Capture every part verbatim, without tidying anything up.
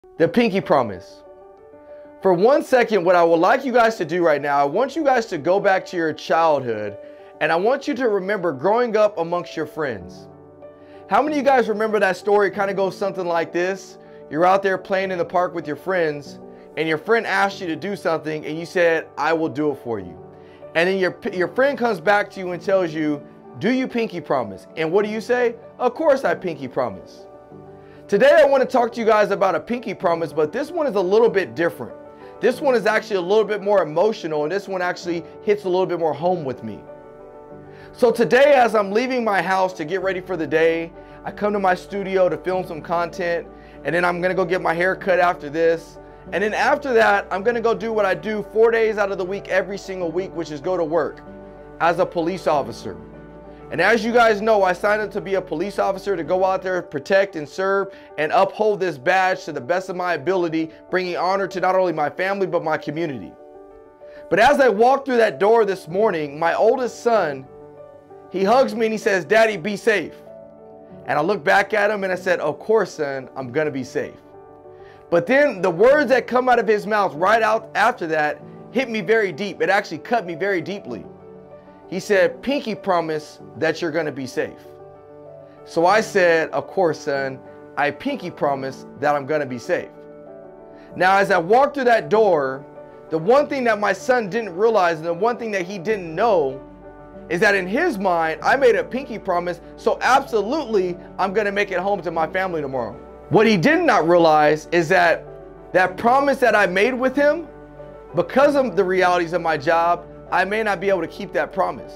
The pinky promise. For one second, what I would like you guys to do right now, I want you guys to go back to your childhood, and I want you to remember growing up amongst your friends. How many of you guys remember that story? It kind of goes something like this. You're out there playing in the park with your friends, and your friend asked you to do something, and you said, I will do it for you. And then your, your friend comes back to you and tells you, do you pinky promise? And what do you say? Of course I pinky promise. Today I want to talk to you guys about a pinky promise, but this one is a little bit different. This one is actually a little bit more emotional, and this one actually hits a little bit more home with me. So today, as I'm leaving my house to get ready for the day, I come to my studio to film some content, and then I'm gonna go get my hair cut after this. And then after that, I'm gonna go do what I do four days out of the week, every single week, which is go to work as a police officer. And as you guys know, I signed up to be a police officer to go out there, protect and serve and uphold this badge to the best of my ability, bringing honor to not only my family, but my community. But as I walked through that door this morning, my oldest son, he hugs me and he says, Daddy, be safe. And I look back at him and I said, of course, son, I'm gonna be safe. But then the words that come out of his mouth right out after that hit me very deep. It actually cut me very deeply. He said, pinky promise that you're gonna be safe. So I said, of course, son, I pinky promise that I'm gonna be safe. Now, as I walked through that door, the one thing that my son didn't realize and the one thing that he didn't know is that in his mind, I made a pinky promise, so absolutely, I'm gonna make it home to my family tomorrow. What he did not realize is that that promise that I made with him, because of the realities of my job, I may not be able to keep that promise.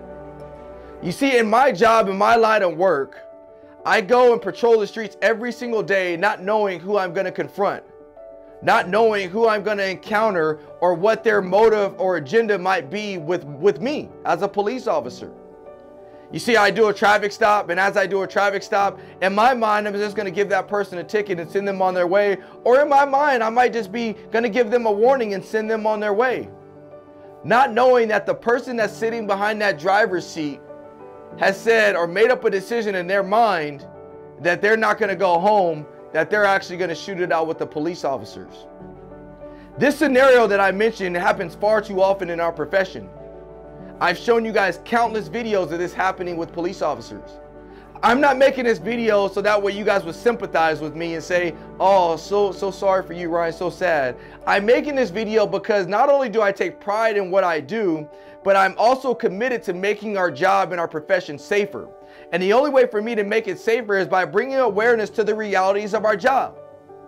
You see, in my job, in my line of work, I go and patrol the streets every single day, not knowing who I'm gonna confront, not knowing who I'm gonna encounter or what their motive or agenda might be with, with me as a police officer. You see, I do a traffic stop, and as I do a traffic stop, in my mind, I'm just gonna give that person a ticket and send them on their way. Or in my mind, I might just be gonna give them a warning and send them on their way. Not knowing that the person that's sitting behind that driver's seat has said or made up a decision in their mind that they're not gonna go home, that they're actually gonna shoot it out with the police officers. This scenario that I mentioned happens far too often in our profession. I've shown you guys countless videos of this happening with police officers. I'm not making this video so that way you guys would sympathize with me and say, oh, so, so sorry for you, Ryan, so sad. I'm making this video because not only do I take pride in what I do, but I'm also committed to making our job and our profession safer. And the only way for me to make it safer is by bringing awareness to the realities of our job.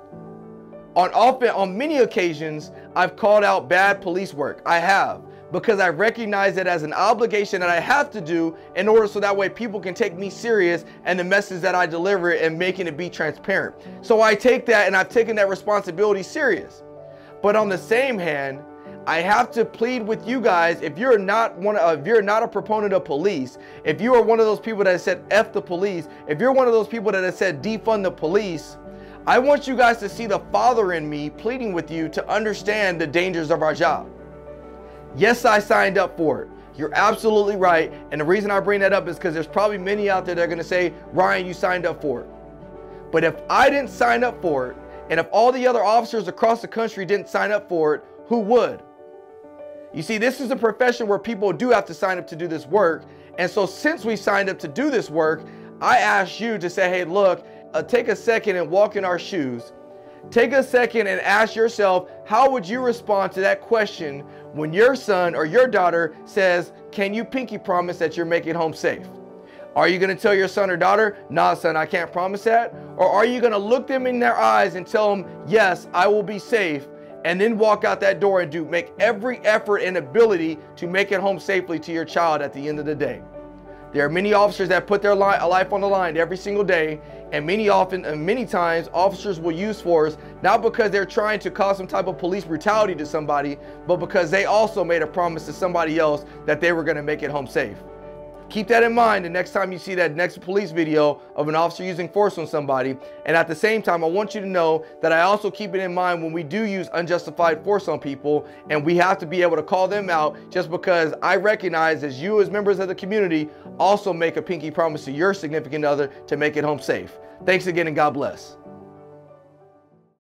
On often, on many occasions, I've called out bad police work. I have. Because I recognize it as an obligation that I have to do in order so that way people can take me serious and the message that I deliver and making it be transparent. So I take that, and I've taken that responsibility serious. But on the same hand, I have to plead with you guys, if you're not one of, if you're not a proponent of police, if you are one of those people that said F the police, if you're one of those people that have said defund the police, I want you guys to see the father in me pleading with you to understand the dangers of our job. Yes, I signed up for it. You're absolutely right. And the reason I bring that up is because there's probably many out there that are going to say, Ryan, you signed up for it. But if I didn't sign up for it, and if all the other officers across the country didn't sign up for it, who would? You see, this is a profession where people do have to sign up to do this work. And so since we signed up to do this work, I ask you to say, hey, look, uh, take a second and walk in our shoes. Take a second and ask yourself, how would you respond to that question when your son or your daughter says, can you pinky promise that you're making home safe? Are you going to tell your son or daughter, nah, son, I can't promise that? Or are you going to look them in their eyes and tell them, yes, I will be safe, and then walk out that door and do make every effort and ability to make it home safely to your child at the end of the day? There are many officers that put their li life on the line every single day, and many often and many times officers will use force not because they're trying to cause some type of police brutality to somebody, but because they also made a promise to somebody else that they were going to make it home safe. Keep that in mind the next time you see that next police video of an officer using force on somebody. And at the same time, I want you to know that I also keep it in mind when we do use unjustified force on people, and we have to be able to call them out, just because I recognize as you as members of the community also make a pinky promise to your significant other to make it home safe. Thanks again, and God bless.